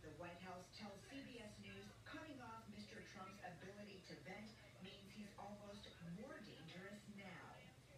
The White House tells CBS News cutting off Mr. Trump's ability to vent means he's almost more dangerous now.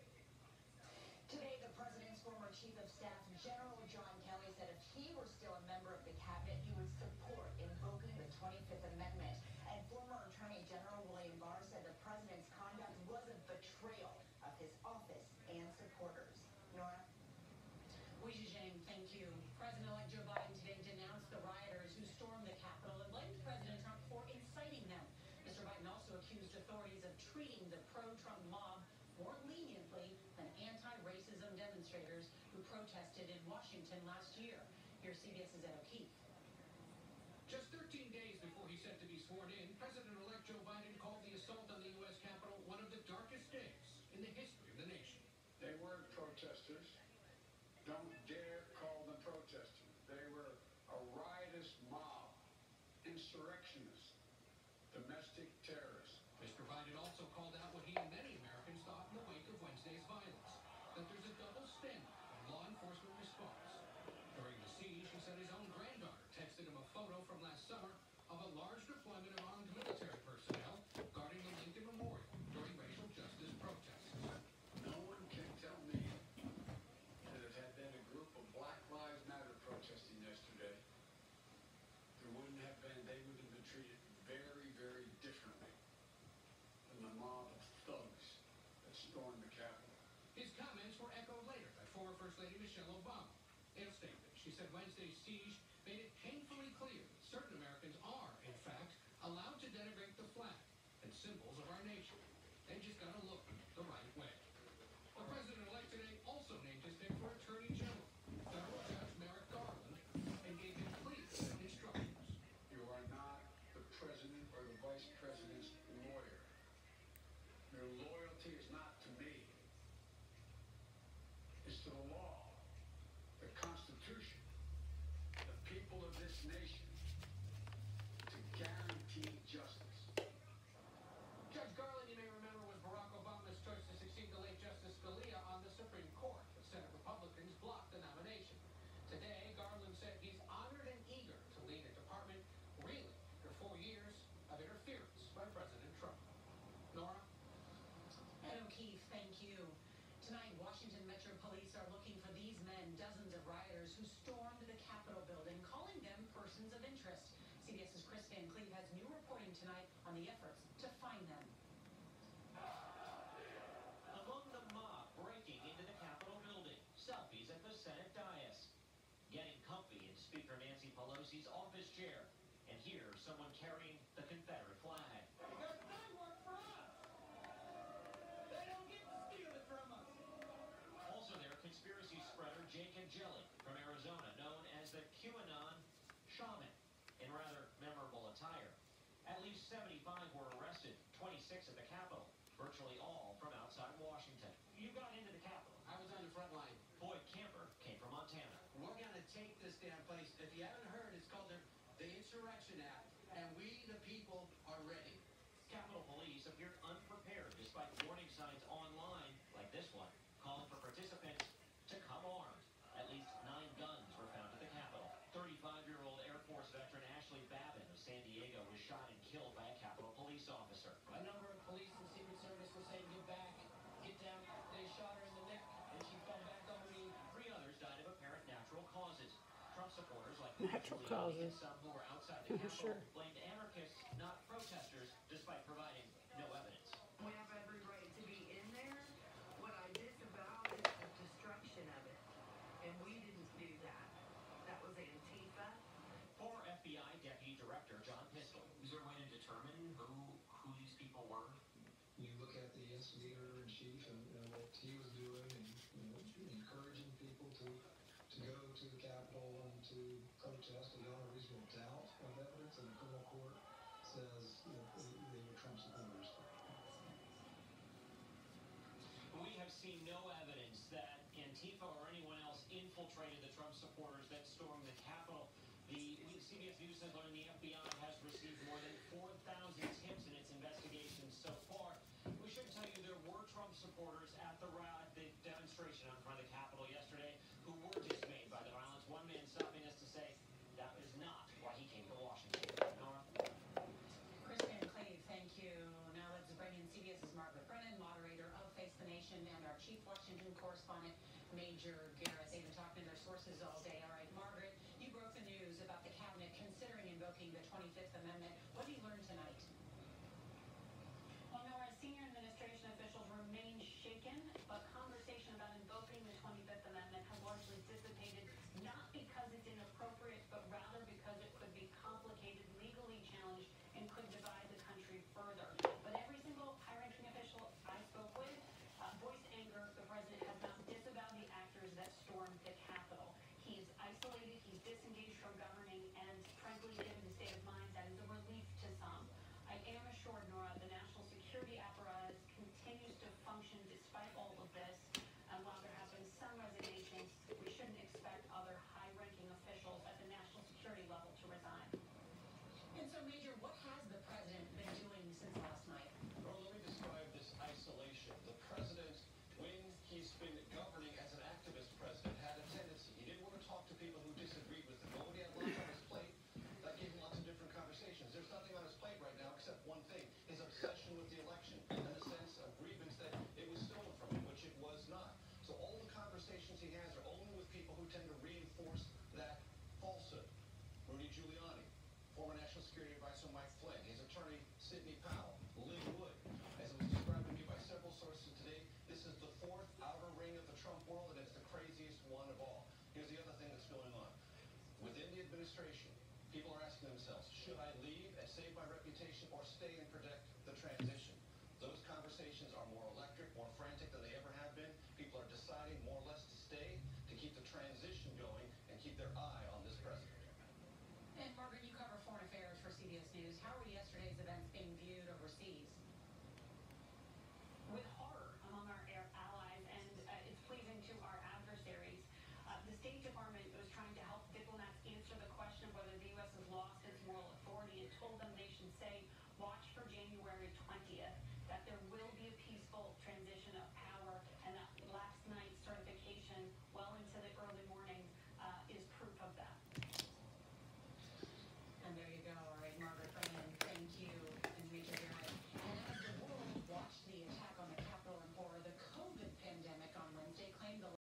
Today, the president's former chief of staff, General John Kelly, said if he were still a member of the cabinet, he would support invoking the 25th Amendment. And former Attorney General William Barr said the president's conduct was a betrayal of his office and supporters. Nora? Wei Zhang, thank you. President-elect Joe Biden today denounced the rioters who stormed the Capitol and blamed President Trump for inciting them. Mr. Biden also accused authorities of treating the pro-Trump mob more leniently than anti-racism demonstrators who protested in Washington last year. Here's CBS's Ed O'Keefe. Just 13 days before he's set to be sworn in, President-elect Joe Biden called the assault on the U.S. Capitol one of the darkest days in the history of the nation. They weren't protesters. Don't dare call them protesters. They were a riotous mob, insurrectionists, domestic terrorists. Mr. Biden also called out what he and many Americans thought in the wake of Wednesday's violence, that there's a double standard in law enforcement response. During the siege, he said his own granddaughter texted him a photo from last summer of a large deployment of armed military personnel guarding the Lincoln Memorial during racial justice protests. No one can tell me that if had been a group of Black Lives Matter protesting yesterday, they would have been treated very, very differently than the mob of thugs that stormed the Capitol. His comments were echoed later by former First Lady Michelle Obama. In a statement, she said Wednesday's siege made it painfully clear that certain Americans are, in fact, allowed to denigrate the flag and symbols of our nation. They just gotta look the right way. The president-elect today also named his pick for Attorney General, Federal Judge Merrick Garland, and gave him clear instructions. You are not the president or the vice president's lawyer. Your loyalty is not to me. It's to the law, the Constitution, the people of this nation, to guarantee justice. Judge Garland, you may remember, was Barack Obama's choice to succeed the late Justice Scalia on the Supreme Court, but Senate Republicans blocked the nomination. Today, Garland said he's honored and eager to lead a department reeling after 4 years of interference by President Trump. Nora? Ed O'Keefe, thank you. Tonight, Washington Metro Police are looking for these men, dozens of rioters who stormed the Capitol building, calling them persons of interest. CBS's Chris Van Cleve has new reporting tonight on the efforts to find them. Among the mob breaking into the Capitol building, selfies at the Senate dais, getting comfy in Speaker Nancy Pelosi's office chair, and here someone carrying the Confederate flag. Because they work for us. They don't get to steal it from us. Also there, conspiracy spreader Jacob Jelly from Arizona, known as the QAnon Shaman, in rather memorable attire. At least 75 were arrested, 26 at the Capitol, virtually all from outside Washington. You got into the Capitol. I was on the front line. Boyd Camper came from Montana. We're gonna take this damn place. If you haven't heard, it's called the Insurrection Act, and we, the people, are ready. Capitol Police appeared unprepared despite warning signs online, like this one, calling for participants to come armed. At least 9 guns were found at the Capitol. 35-year-old Air Force veteran Ashley Babin of San Diego was shot and killed by a Capitol Police officer. A number of police and Secret Service were saying, get back, get down. They shot her in the neck, and she fell back on her knee. 3 others died of apparent natural causes. Trump supporters, like Natural causes. and some who were outside the Capitol, Sure. blamed anarchists, not protesters, despite providing no evidence. We have every right to be in there. What I disavow is the destruction of it. And we didn't do that. That was Antifa. Former FBI Deputy Director John Pistol. Is there a way to determine who these people were? You look at the instigator-in-chief and what he was doing and encouraging people to go to the Capitol and to protest without a reasonable doubt of evidence, and the criminal court says they were Trump supporters. We have seen no evidence that Antifa or anyone else infiltrated the Trump supporters that stormed the Capitol. CBS News has learned the FBI has received more than 4,000 tips in its investigation so far. We should tell you there were Trump supporters at the demonstration in front of the Capitol yesterday who were dismayed by the violence. One man stopping us to say that is not why he came information, and our chief Washington correspondent, Major Garrett. They've been talking to their sources all day. All right, Margaret, you broke the news about the cabinet considering invoking the 25th Amendment. What did you learn tonight? Well, Nora, senior administration officials remain shaken, but conversation about invoking the 25th Amendment has largely dissipated, not because it's inappropriate, but rather because it could be complicated, legally challenged, and could divide the country further. But every single high-ranking official I spoke with voiced anger. The president has not disavowed the actors that stormed the Capitol. He's isolated, he's disengaged from governing, and frankly, given the state of mind, that is a relief to some. I am assured, Nora, the national security apparatus continues to function despite all of this. And while there have been some resignations, we shouldn't expect other high-ranking officials at the national security level to resign. And so, Major, what has the president been doing since last night? Well, let me describe this isolation. The president, when he's been governing as an activist president, had a tendency. He didn't want to talk to people who disagreed with him. Nobody had lots on his plate. That gave him lots of different conversations. There's nothing on his plate right now except one thing, his obsession with the election and the sense of grievance that it was stolen from him, which it was not. So all the conversations he has are only with people who tend to reinforce that falsehood. Rudy Giuliani, former National Security Advisor Mike Flynn, his attorney Sidney Powell, Lynn Wood. As it was described to me by several sources today, this is the fourth outer ring of the Trump world, and it's the craziest one of all. Here's the other thing that's going on. Within the administration, people are asking themselves, should I leave and save my reputation or stay and protect the transition? Those conversations are more electric, more frantic than they ever have been. People are deciding more or less to stay, to keep the transition going, and keep their eye on this president. And Margaret, you cover foreign affairs for CBS News. How were yesterday's events being viewed overseas? With horror among our allies, and it's pleasing to our adversaries. The State Department was trying to help diplomats answer the question of whether the U.S. has lost its moral authority. It told them they should say, watch for January